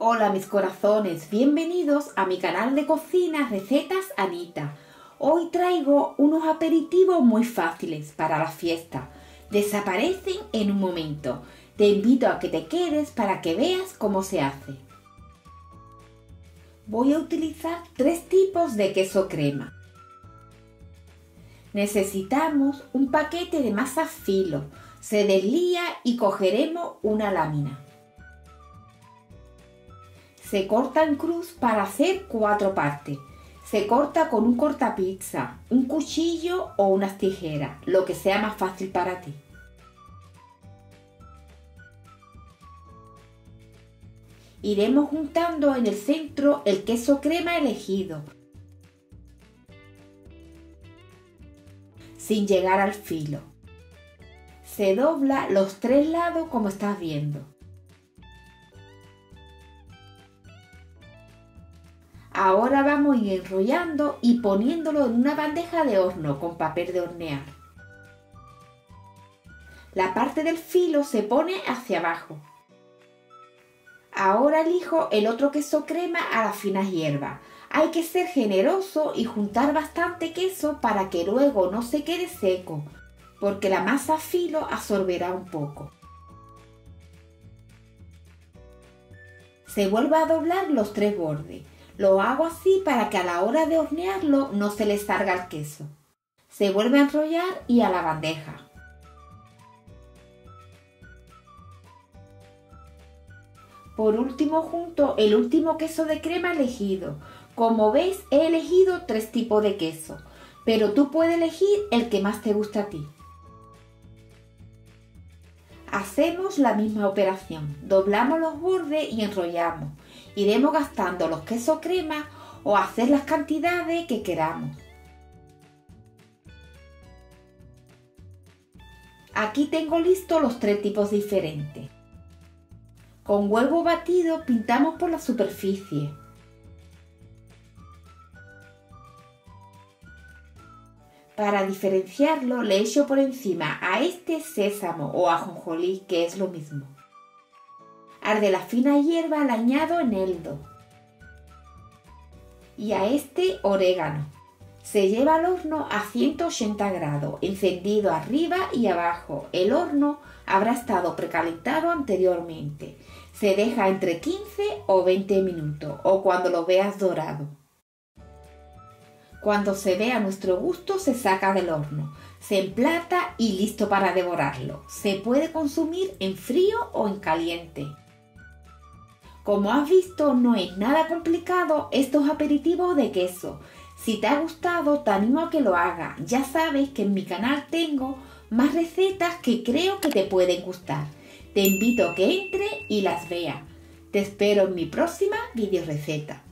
Hola mis corazones, bienvenidos a mi canal de cocina Recetas Anita. Hoy traigo unos aperitivos muy fáciles para la fiesta. Desaparecen en un momento. Te invito a que te quedes para que veas cómo se hace. Voy a utilizar 3 tipos de queso crema. Necesitamos un paquete de masa filo. Se deslía y cogeremos una lámina. Se corta en cruz para hacer 4 partes. Se corta con un cortapizza, un cuchillo o unas tijeras, lo que sea más fácil para ti. Iremos juntando en el centro el queso crema elegido, sin llegar al filo. Se dobla los 3 lados como estás viendo. Ahora vamos a ir enrollando y poniéndolo en una bandeja de horno con papel de hornear. La parte del filo se pone hacia abajo. Ahora elijo el otro queso crema a las finas hierbas. Hay que ser generoso y juntar bastante queso para que luego no se quede seco, porque la masa filo absorberá un poco. Se vuelve a doblar los 3 bordes. Lo hago así para que a la hora de hornearlo no se le salga el queso. Se vuelve a enrollar y a la bandeja. Por último junto el último queso de crema elegido. Como ves, he elegido 3 tipos de queso, pero tú puedes elegir el que más te gusta a ti. Hacemos la misma operación, doblamos los bordes y enrollamos. Iremos gastando los quesos crema o hacer las cantidades que queramos. Aquí tengo listos los 3 tipos diferentes. Con huevo batido pintamos por la superficie. Para diferenciarlo le echo por encima a este sésamo o ajonjolí, que es lo mismo. Al de la fina hierba le añado eneldo. Y a este orégano. Se lleva al horno a 180 grados, encendido arriba y abajo. El horno habrá estado precalentado anteriormente. Se deja entre 15 o 20 minutos o cuando lo veas dorado. Cuando se vea a nuestro gusto se saca del horno, se emplata y listo para devorarlo. Se puede consumir en frío o en caliente. Como has visto, no es nada complicado estos aperitivos de queso. Si te ha gustado, te animo a que lo hagas. Ya sabes que en mi canal tengo más recetas que creo que te pueden gustar. Te invito a que entre y las veas. Te espero en mi próxima video receta.